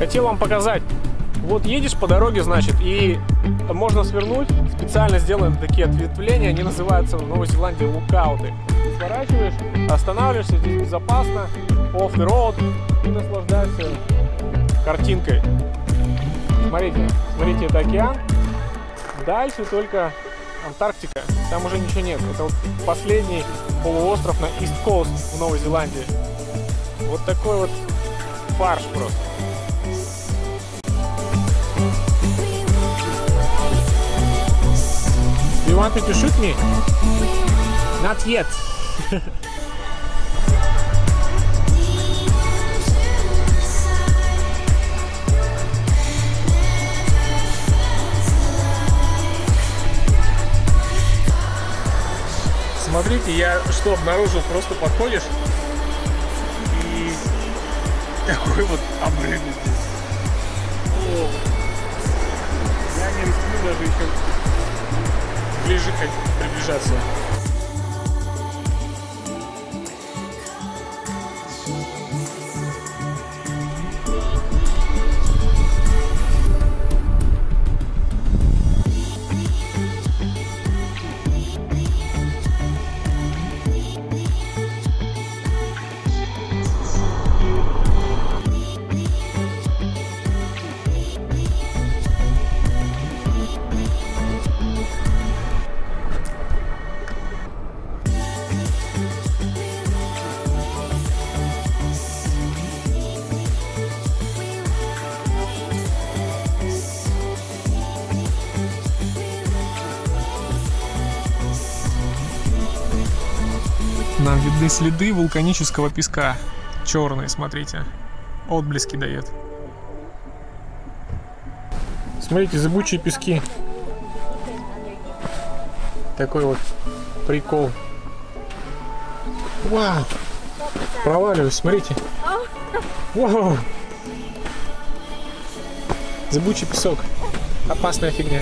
Хотел вам показать. Вот едешь по дороге, значит, и можно свернуть. Специально сделаны такие ответвления. Они называются в Новой Зеландии лукауты. Сворачиваешь, останавливаешься, здесь безопасно. Off the road. И наслаждаешься картинкой. Смотрите, смотрите, это океан. Дальше только Антарктика. Там уже ничего нет. Это вот последний полуостров на East Coast в Новой Зеландии. Вот такой вот фарш просто. You want me to shoot me? Not yet. Смотрите, я что обнаружил, просто подходишь и такой вот обрыв. Я не рискну даже еще ближе приближаться. Нам видны следы вулканического песка. Черные, смотрите. Отблески дает. Смотрите, зыбучие пески. Такой вот прикол. Вау! Проваливаюсь, смотрите. Вау! Зыбучий песок. Опасная фигня.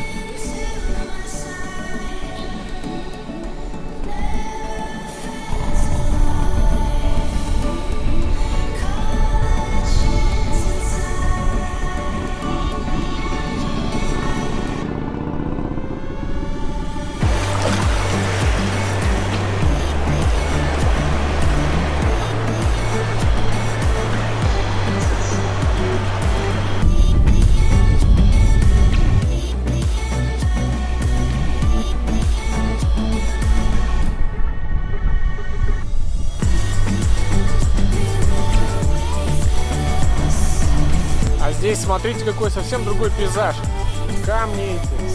Здесь смотрите, какой совсем другой пейзаж. Камни эти.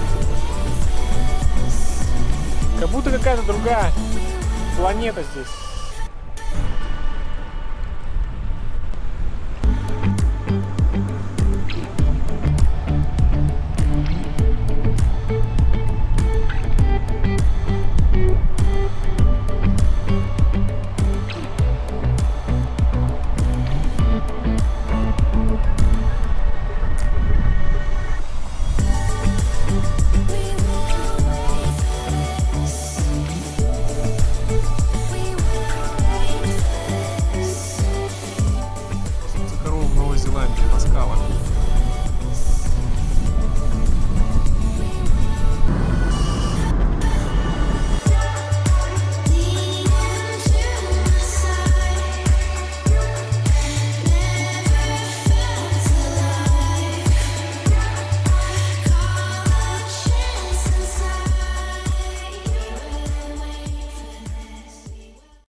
Как будто какая-то другая планета здесь.